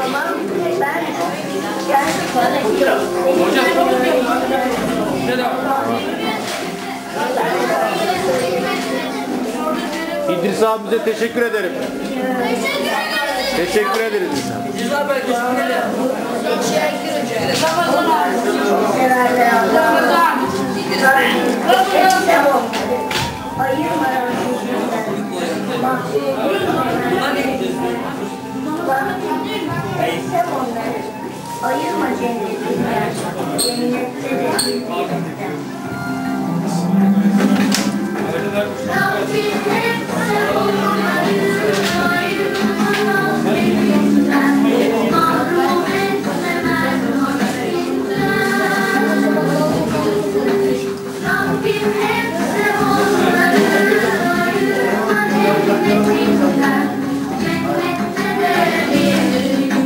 İdris abimize teşekkür ederim. Teşekkür ederiz. Ayırma cennetinden, cennette de birlikten. Rabbim hep onları ayırmaz elinden, mahrum etmemez hasretinden. Rabbim hep onları ayırmaz cennetinden, cennette de birlikten.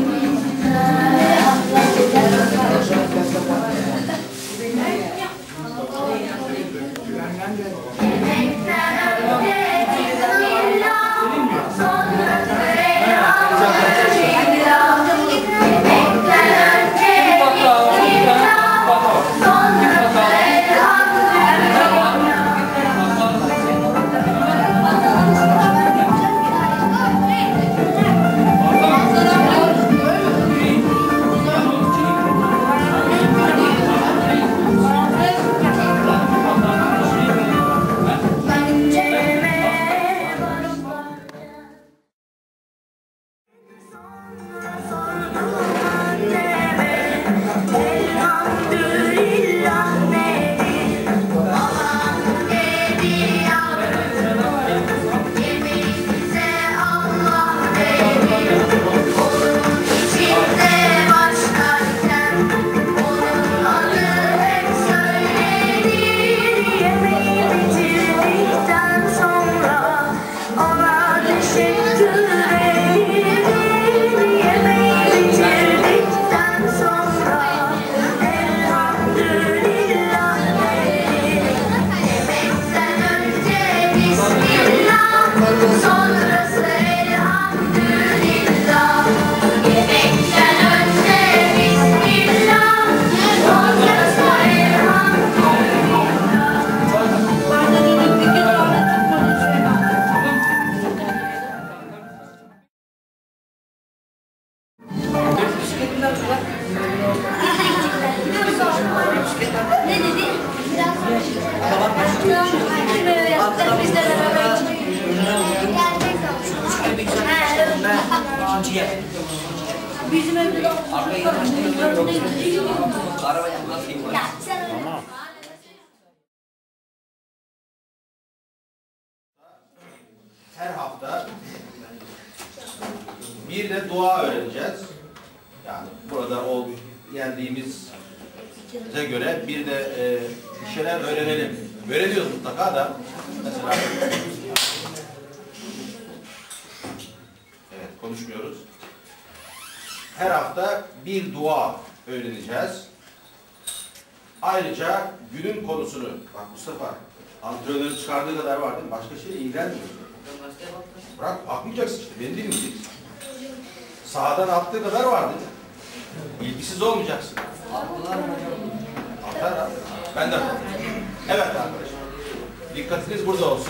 Bizim evde de her hafta bir de dua öğreneceğiz. Yani burada o geldiğimize göre bir de bir şeyler öğrenelim. Öğreniyoruz mutlaka da. Mesela evet, konuşmuyoruz. Her hafta bir dua öğreneceğiz. Ayrıca günün konusunu, bak Mustafa, antrenörün çıkardığı kadar var değil mi? Başka şeyle ilgilenmiyor. Bırak, bakmayacaksın işte, beni dinleyeceksin. Sahadan attığı kadar var değil mi? İlgisiz olmayacaksın. Atar, ben de atarım. Evet arkadaşlar, dikkatiniz burada olsun.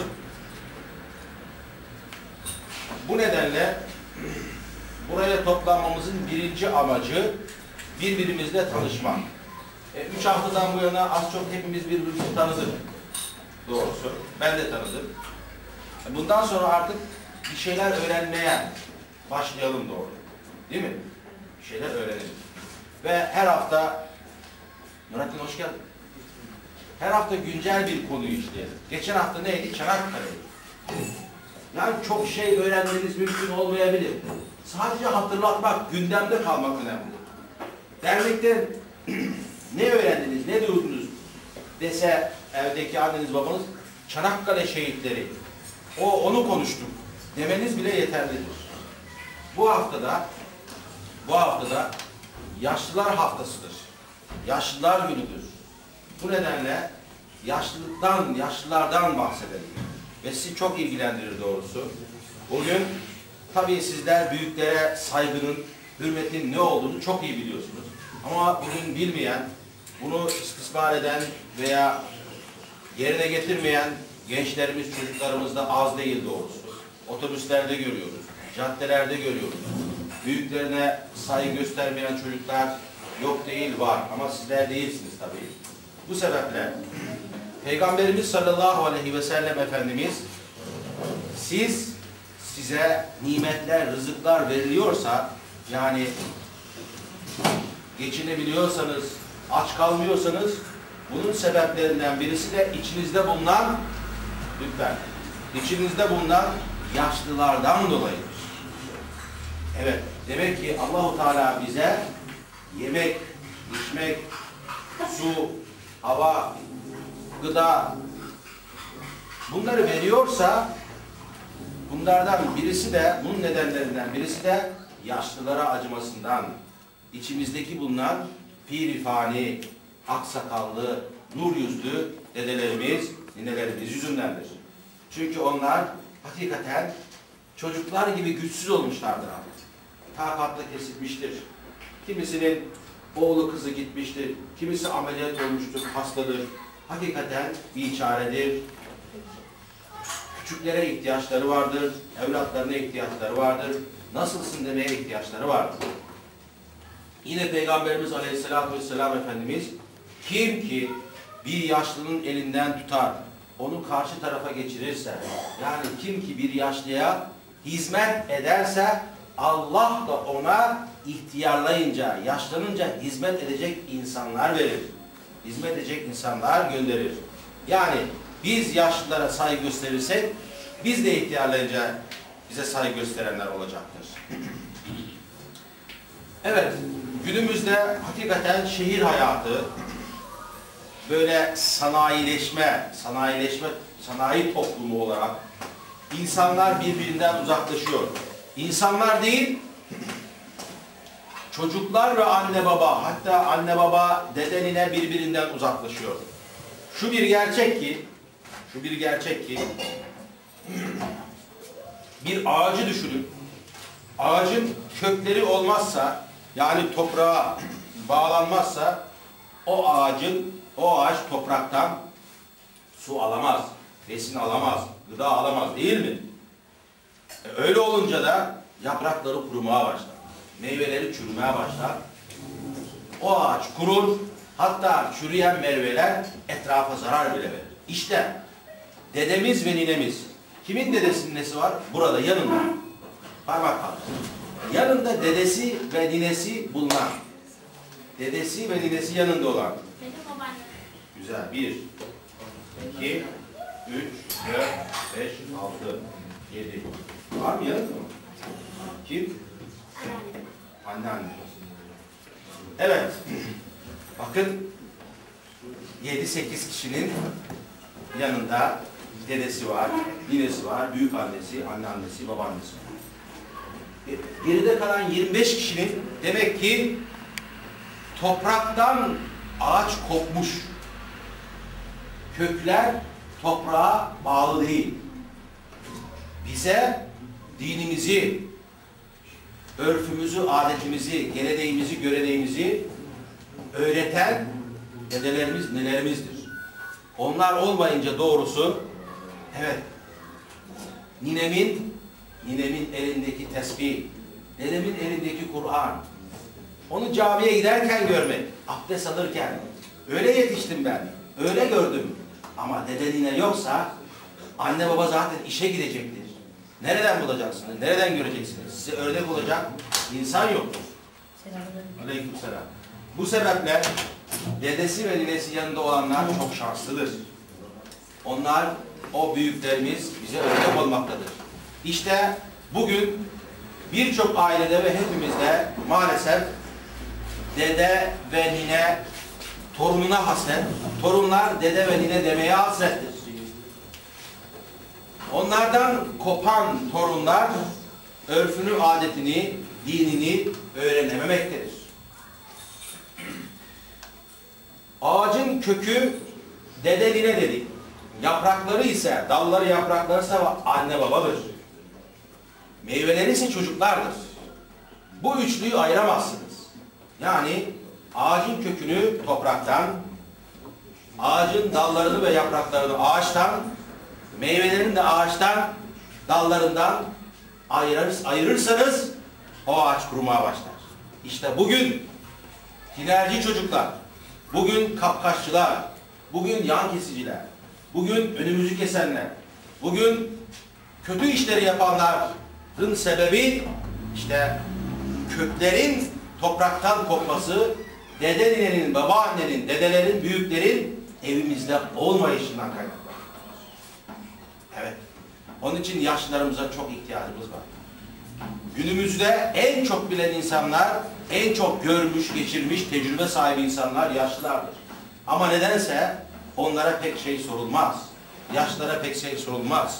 Bu nedenle buraya toplanmamızın birinci amacı birbirimizle tanışmak. 3 haftadan bu yana az çok hepimiz birbirimizi tanıdık. Doğrusu. Ben de tanıdım. Bundan sonra artık bir şeyler öğrenmeye başlayalım doğru. Değil mi? Bir şeyler öğrenelim. Ve her hafta Murat'ın hoş geldin. Her hafta güncel bir konuyu işleyelim. Geçen hafta neydi? Çanakkale'ydi. Yani çok şey öğrenmeniz mümkün olmayabilir. Sadece hatırlatmak, gündemde kalmak önemli. Dernekten ne öğrendiniz, ne duydunuz dese evdeki anneniz babanız, Çanakkale şehitleri, onu konuştuk demeniz bile yeterlidir. Bu haftada yaşlılar haftasıdır. Yaşlılar günüdür. Bu nedenle yaşlılardan bahsedelim. Ve sizi çok ilgilendirir doğrusu. Bugün tabii sizler büyüklere saygının hürmetin ne olduğunu çok iyi biliyorsunuz. Ama bugün bilmeyen, bunu istismar eden veya yerine getirmeyen gençlerimiz, çocuklarımız da az değil doğrusu. Otobüslerde görüyoruz, caddelerde görüyoruz. Büyüklerine saygı göstermeyen çocuklar yok değil, var. Ama sizler değilsiniz tabii. Bu sebeple Peygamberimiz sallallahu aleyhi ve sellem Efendimiz, size nimetler, rızıklar veriliyorsa, yani geçinebiliyorsanız, aç kalmıyorsanız, bunun sebeplerinden birisi de içinizde bulunan, lütfen, içinizde bulunan yaşlılardan dolayıdır. Evet, demek ki Allahu Teala bize yemek, içmek, su, hava, gıda, bunları veriyorsa, bunlardan birisi de, bunun nedenlerinden birisi de yaşlılara acımasından, içimizdeki bulunan pir-i-fani, aksakallı, nur yüzlü dedelerimiz, ninelerimiz yüzündendir. Çünkü onlar hakikaten çocuklar gibi güçsüz olmuşlardır abi. Takatla kesilmiştir. Kimisinin oğlu kızı gitmiştir. Kimisi ameliyat olmuştur, hastadır. Hakikaten biçaredir. Küçüklere ihtiyaçları vardır. Evlatlarına ihtiyaçları vardır. Nasılsın demeye ihtiyaçları vardır. Yine Peygamberimiz Aleyhisselatü Vesselam Efendimiz, kim ki bir yaşlının elinden tutar, onu karşı tarafa geçirirse, yani kim ki bir yaşlıya hizmet ederse, Allah da ona ihtiyarlayınca, yaşlanınca hizmet edecek insanlar verir. Hizmet edecek insanlar gönderir. Yani biz yaşlılara saygı gösterirsek, biz de ihtiyarlayınca bize saygı gösterenler olacaktır. Evet, günümüzde hakikaten şehir hayatı, böyle sanayi toplumu olarak insanlar birbirinden uzaklaşıyor. İnsanlar değil, çocuklar ve anne baba, hatta anne baba dede nine birbirinden uzaklaşıyor. Şu bir gerçek ki, bir ağacı düşünün. Ağacın kökleri olmazsa, yani toprağa bağlanmazsa, o ağaç topraktan su alamaz, besin alamaz, gıda alamaz, değil mi? Öyle olunca da yaprakları kurumaya başlar, meyveleri çürümeye başlar. O ağaç kurur, hatta çürüyen meyveler etrafa zarar bile verir. İşte dedemiz ve ninemiz, kimin dedesinin nesi var? Burada, yanında. Parmak kaldır. Yanında dedesi ve ninesi bulunan, dedesi ve ninesi yanında olan. Benim babaannem. Güzel. 1, 2, 3, 4, 5, 6, 7. Var mı yanında mı? Kim? Anneanne. Evet. Bakın 7-8 kişinin yanında dedesi var, ninesi var, büyük annesi, anneannesi, babaannesi var. Geride kalan 25 kişinin demek ki topraktan ağaç kopmuş. Kökler toprağa bağlı değil. Bize dinimizi, örfümüzü, adetimizi, geleneğimizi, göreneğimizi öğreten dedelerimiz, nelerimizdir. Onlar olmayınca doğrusu, evet, ninemin elindeki tesbih, dedemin elindeki Kur'an, onu camiye giderken görmek, abdest alırken, öyle yetiştim ben, öyle gördüm. Ama dede nine yoksa, anne baba zaten işe gidecektir. Nereden bulacaksınız, nereden göreceksiniz? Size örnek olacak insan yoktur. Aleykümselam. Bu sebeple dedesi ve ninesi yanında olanlar çok şanslıdır. Onlar, o büyüklerimiz bize örnek olmaktadır. İşte bugün birçok ailede ve hepimizde maalesef dede ve nine torununa hasret, torunlar dede ve nine demeye hasrettir. Onlardan kopan torunlar örfünü, adetini, dinini öğrenememektedir. Ağacın kökü dede nine dedik. Yaprakları ise, dalları yaprakları ise anne babadır. Meyveleri ise çocuklardır. Bu üçlüyü ayıramazsınız. Yani ağacın kökünü topraktan, ağacın dallarını ve yapraklarını ağaçtan, meyvelerini de ağaçtan, dallarından ayırırsanız o ağaç kurumaya başlar. İşte bugün tinerci çocuklar, bugün kapkaççılar, bugün yan kesiciler, bugün önümüzü kesenler, bugün kötü işleri yapanların sebebi işte köklerin topraktan kopması, dede ninenin, babaannenin, dedelerin, büyüklerin evimizde olmayışından kaynaklanıyor. Evet. Onun için yaşlılarımıza çok ihtiyacımız var. Günümüzde en çok bilen insanlar, en çok görmüş, geçirmiş, tecrübe sahibi insanlar yaşlılardır. Ama nedense onlara pek şey sorulmaz. Yaşlılara pek şey sorulmaz.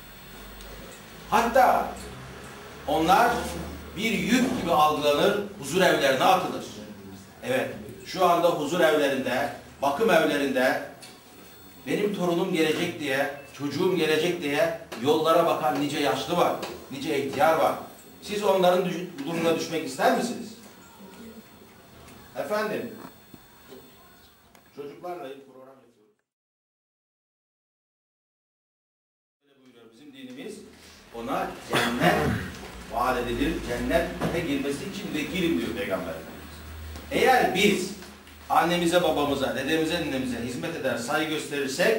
Hatta onlar bir yük gibi algılanır, huzur evlerine atılır. Evet, şu anda huzur evlerinde, bakım evlerinde benim torunum gelecek diye, çocuğum gelecek diye yollara bakan nice yaşlı var, nice ihtiyar var. Siz onların durumuna düşmek ister misiniz? Efendim, çocuklarla ilgili program yapıyoruz. Öyle buyuruyor bizim dinimiz, ona cennet vaat edilir, cennete girmesi için vekilim diyor Peygamber Efendimiz. Eğer biz annemize, babamıza, dedemize, ninemize hizmet eder, saygı gösterirsek,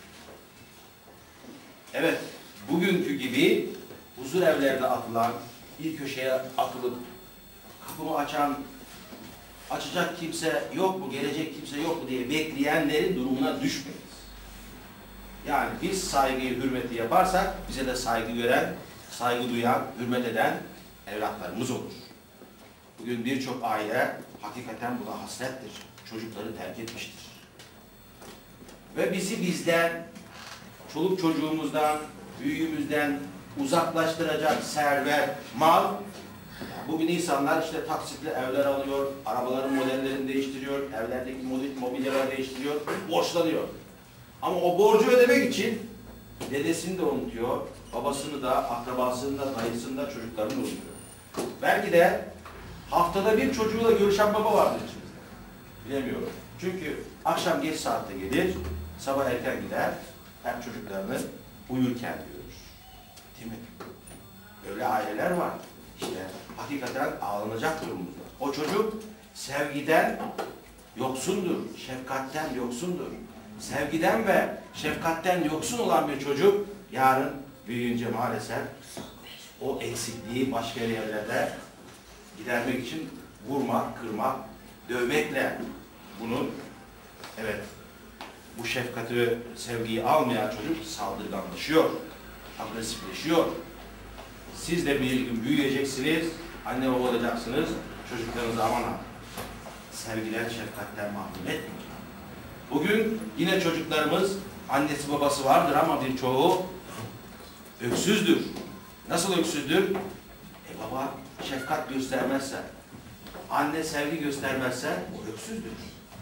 evet, bugünkü gibi huzur evlerine atılan, bir köşeye atılıp kapımı açacak kimse yok mu, gelecek kimse yok mu diye bekleyenlerin durumuna düşmeyiz. Yani biz saygıyı, hürmeti yaparsak bize de saygı gören, saygı duyan, hürmet eden evlatlarımız olur. Bugün birçok aile hakikaten buna hasrettir. Çocukları terk etmiştir. Ve bizi bizden, çoluk çocuğumuzdan, büyüğümüzden uzaklaştıracak servet, mal. Bugün insanlar işte taksitli evler alıyor, arabaların modellerini değiştiriyor, evlerdeki mobilyaları değiştiriyor, borçlanıyor. Ama o borcu ödemek için dedesini de unutuyor, babasını da, akrabasını da, dayısını da, çocuklarını da unutuyor. Belki de haftada bir çocuğuyla görüşen baba vardır içimizde. Bilemiyorum. Çünkü akşam geç saatte gelir, sabah erken gider, hep çocuklarını uyurken görür. Değil mi? Öyle aileler var. İşte hakikaten ağlanacak durumda. O çocuk sevgiden yoksundur, şefkatten yoksundur. Sevgiden ve şefkatten yoksun olan bir çocuk yarın büyüyünce maalesef o eksikliği başka yerlerde gidermek için vurmak, kırmak, dövmekle bunu, evet, bu şefkati, sevgiyi almayan çocuk saldırganlaşıyor, agresifleşiyor. Siz de bir gün büyüyeceksiniz, anne baba olacaksınız, çocuklarınızı aman ha, sevgiden, şefkatten mahrum etmeyin. Bugün yine çocuklarımız annesi babası vardır ama birçoğu öksüzdür. Nasıl öksüzdür? Baba şefkat göstermezse, anne sevgi göstermezse o öksüzdür.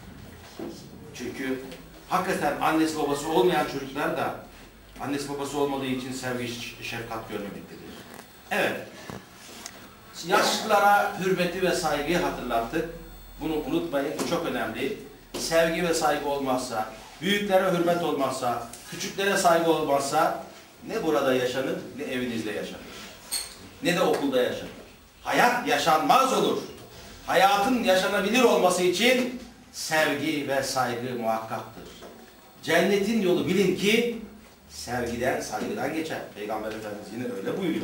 Çünkü hakikaten annesi babası olmayan çocuklar da annesi babası olmadığı için sevgi, şefkat görmemektedir. Evet. Yaşlılara hürmeti ve saygıyı hatırlattık. Bunu unutmayın. Bu çok önemli. Sevgi ve saygı olmazsa, büyüklere hürmet olmazsa, küçüklere saygı olmazsa ne burada yaşanır, ne evinizde yaşanır. Ne de okulda yaşanır. Hayat yaşanmaz olur. Hayatın yaşanabilir olması için sevgi ve saygı muhakkaktır. Cennetin yolu bilin ki sevgiden, saygıdan geçer. Peygamber Efendimiz yine öyle buyuruyor.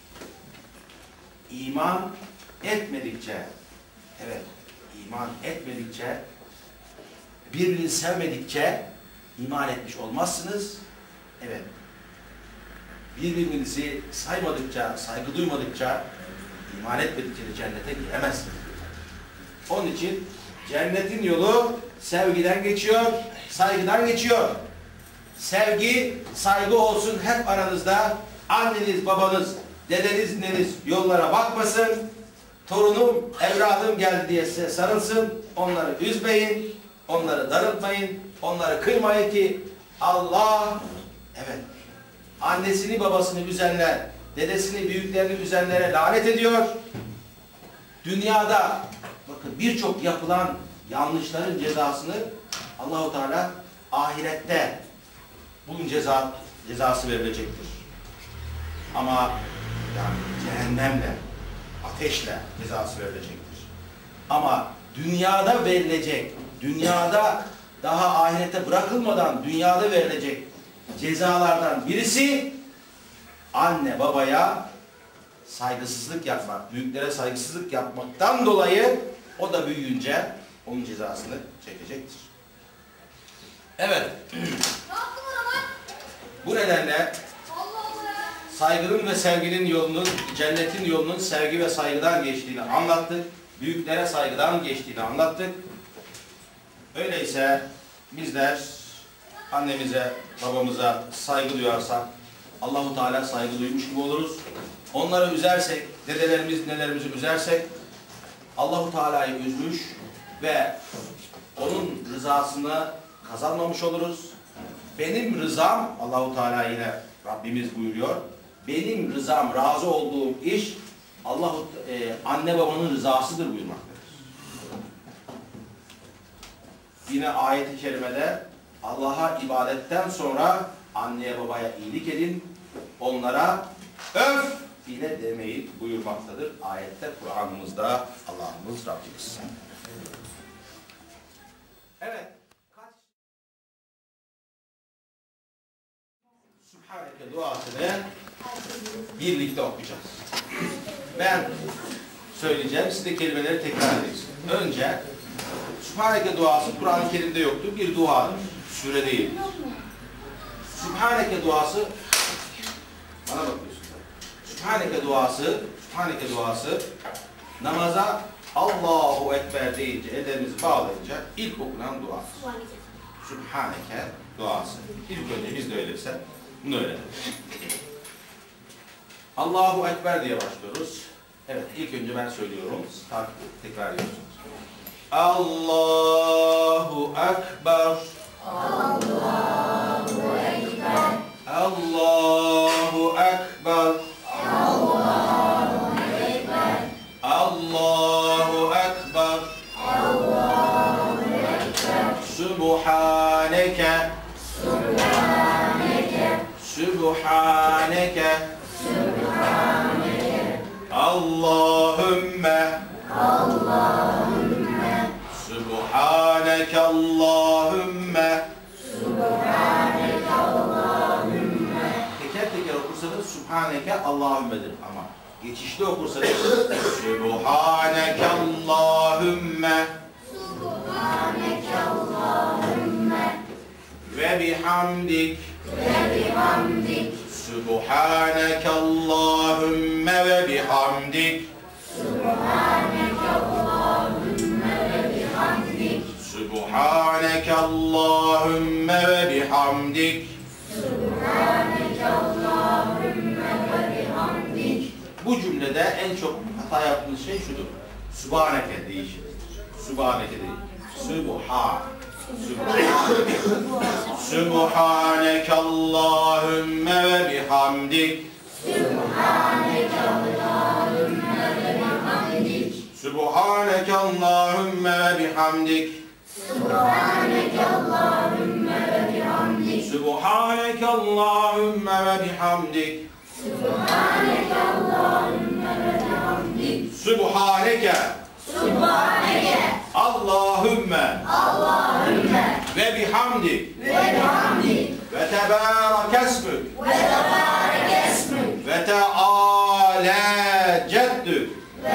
İman etmedikçe, evet, iman etmedikçe, birbirini sevmedikçe iman etmiş olmazsınız. Evet. Birbirinizi saymadıkça, saygı duymadıkça, iman etmedikçe de cennete giremezsiniz. Onun için cennetin yolu sevgiden geçiyor, saygıdan geçiyor. Sevgi, saygı olsun hep aranızda. Anneniz, babanız, dedeniz, nineniz yollara bakmasın. Torunum, evladım geldi diye size sarılsın. Onları üzmeyin, onları darıltmayın, onları kırmayın ki Allah, evet, annesini babasını üzenler, dedesini büyüklerini üzenlere lanet ediyor. Dünyada bakın birçok yapılan yanlışların cezasını Allahu Teala ahirette bunun cezası verilecektir. Ama yani cehennemle, ateşle cezası verilecektir. Ama dünyada verilecek, dünyada daha ahirete bırakılmadan dünyada verilecek cezalardan birisi anne babaya saygısızlık yapmak, büyüklere saygısızlık yapmaktan dolayı o da büyüyünce onun cezasını çekecektir. Evet. Bu nedenle saygının ve sevginin yolunun, cennetin yolunun sevgi ve saygıdan geçtiğini anlattık. Büyüklere saygıdan geçtiğini anlattık. Öyleyse bizler annemize, babamıza saygı duyarsak Allahu Teala saygı duymuş gibi oluruz. Onları üzersek, dedelerimiz, nelerimizi üzersek Allahu Teala'yı üzmüş ve onun rızasını kazanmamış oluruz. Benim rızam, Allahu Teala yine Rabbimiz buyuruyor. Benim rızam, razı olduğum iş anne babanın rızasıdır buyurmaktadır. Yine ayet-i kerimede Allah'a ibadetten sonra anneye babaya iyilik edin, onlara öf bile demeyin buyurmaktadır. Ayette, Kur'an'ımızda Allah'ımız Rabbimiz. Evet. Sübhaneke duasını birlikte okuyacağız. Ben söyleyeceğim, siz de kelimeleri tekrar edeceksiniz. Önce Sübhaneke duası Kur'an-ı Kerim'de yoktur, bir duadır. Süre değil. Sübhaneke duası, bana bakıyorsunuz. Sübhaneke duası namaza Allahu Ekber deyince, ellerimizi bağlayınca ilk okunan dua. Sübhaneke duası. İlk önce biz de öyleyse bunu öğrenelim. Allahu Ekber diye başlıyoruz. Evet, ilk önce ben söylüyorum. Tekrar ediyorsunuz. Allahu Ekber. Allahu Ekber. Allahu Ekber. Allahu Ekber. Allahu Ekber. Allahu Ekber. Subhaneke. Subhaneke. Subhaneke. Subhaneke. Allahümme. Allahümme. Subhaneke Allahümme. Subhaneke Allahümme. Teker teker okursanız Subhaneke Allahümme'dir ama geçişli okursanız Subhaneke Allahümme. Subhaneke Allahümme. Ve bihamdik. Ve bihamdik. Subhaneke Allahümme ve bihamdik. Subhaneke Allahümme ve bihamdik. Subhaneke Allahümme ve bihamdik. Subhaneke Allahümme ve bihamdik. Bu cümlede en çok hata yaptığınız şey şudur. Subhaneke değişir. Subhaneke değil. Subhan. Subhaneke Allahümme ve bihamdik. Subhaneke Allahümme ve bihamdik. Subhaneke Allahümme ve bihamdik. Subhaneke Allahümme ve bihamdik. Subhaneke Allahümme ve bihamdik. Subhaneke Allahümme ve bihamdik. Subhaneke. Subhaneke. Allahümme. Allahümme. Ve bihamdik. Ve bihamdik. Ve tebârek esmük. Ve tebârek esmük. Ve teâlâ ceddük. Ve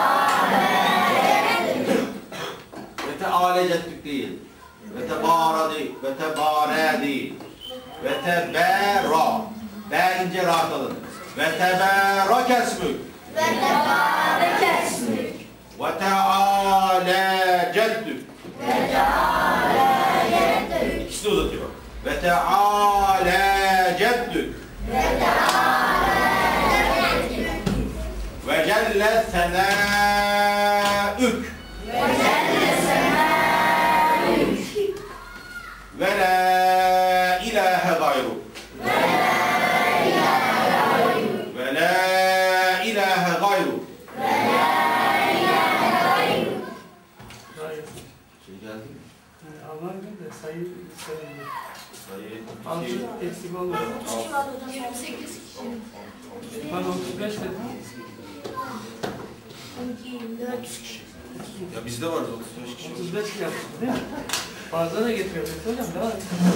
Teâlâ ceddük değil. Ve tebâra değil. Ve tebârâ değil. Ve tebâra. B ince rahat alın. Ve tebârek esmük. Ve tebârek esmük. Ve teâlâ ceddük. Ve teâlâ yeddük. İkisi de uzatıyor. Ve teâlâ ceddük. Ve teâlâ yeddük. Ve celle senâük. Ve celle senâük. Ve la ilahe gayruk. Ve la ilahe gayruk. Ve la ilahe gayruk. Ve la ilahe Onlar da sayı sayılır. Sayı 6 eksik olmuyor. 28 kişi. Pardon 35 dedim. 12, 24 kişi. Ya bizde var 35 kişi. 35 yaptık değil mi? Fazla da getiriyoruz hocam. Daha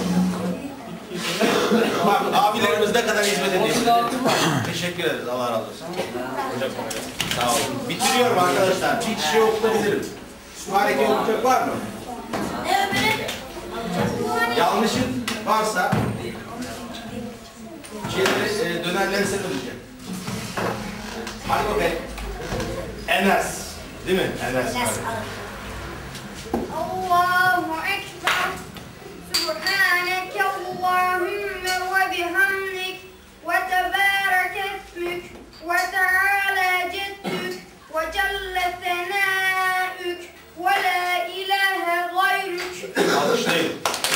Bak abilerimiz ne kadar hizmet ediyor. 36 var. Teşekkür ederiz. Allah razı olsun. Hocam sağ olun. Bitiriyorum arkadaşlar. Bir kişi okutabilirim. Sübhaneke okuyacak var mı? Ne öbürü? Yanlışın varsa dönerleri sen ödeyeceksin. Hadi bakayım. Enes. Değil mi? Enes. Allahu Ekber. Subhaneke Allahümme ve bihamdik. Ve tebarek esmük. Ve teala ceddük. Ve celle senâük. Ve la ilahe gayrük. Alışlayın.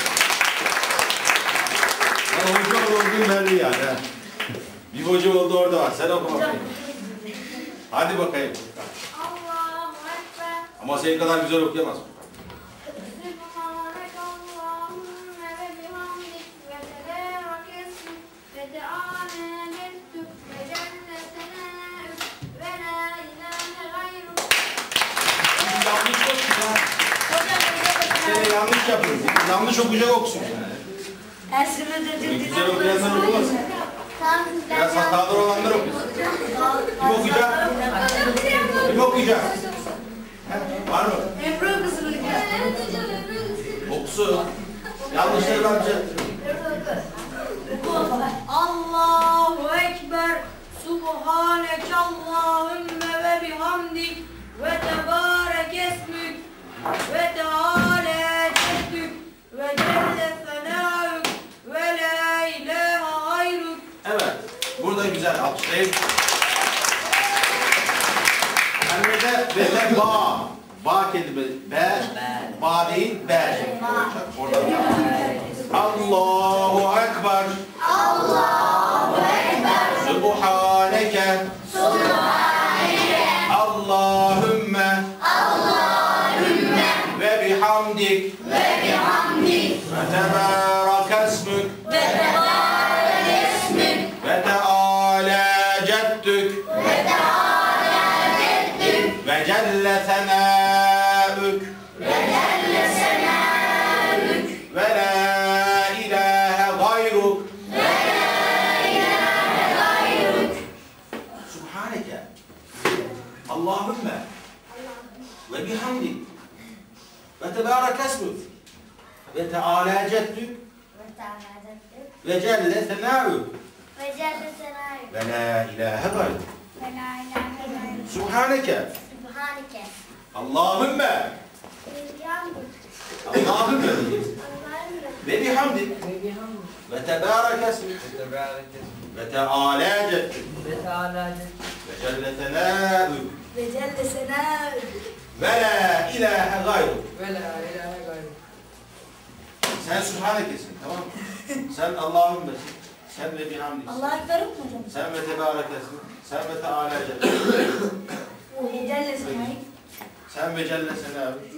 Bana hoca olduğun belli yani. He. Bir hoca oldu orada var. Sen oku bakayım. Hadi bakayım. Allahu Ekber. Ama senin kadar güzel okuyamaz. Subhaneke Allahümme ve bihamdik. Ve tebarek esmük. Ve teala ceddük. Ve celle senâük. Ve la ilahe gayrük. Yanlış okuyor. Seni yanlış yapıyorsun. Yanlış okuyacak okusun. Güzel okuyanlar okumasın. Biraz hatalar olanlar okusun. Kim okuyacak? Kim okuyacak? He, var mı? Ebru kızını Okusun. Yanlışları ben düzeltirim. Allahu Ekber. Subhaneke Allahümme ve bihamdik. Ve tebarek esmük. Ve teala ceddük. Ve celle senâük. Ve la ilahe gayrük. Evet. Burada güzel alkışlayın. Kelimede ve de ba. Ba kelimesi. Be. Ba değil. Be. Orada. Allahu Ekber. Allahu Ekber. Subhaneke. Allahümme. Ve bihamdik. Ve tebarek esmük. Ve teala ceddük. Ve celle senâük. Ve la ilahe gayruk. Subhaneke. Allahümme. Ve bihamdik. Ve tebarek esmük. Ve teala ceddük. Ve celle senâük. Ve la ilahe gayruk. Subhaneke. Allahümme. Allahümme. Ve bihamdik. Ve tebarek esmük. Ve teala ceddük. Ve celle senâük. Ve la ilahe gayruk. Sen Sübhaneke'sin, tamam mı? Sen Allahümme'sin. Sen ve bihamdisin. Allah Ekber mi hocam? Sen ve tebarekesin. Sen ve teala ceddük. Celle senâük. Sen ve celle senâük.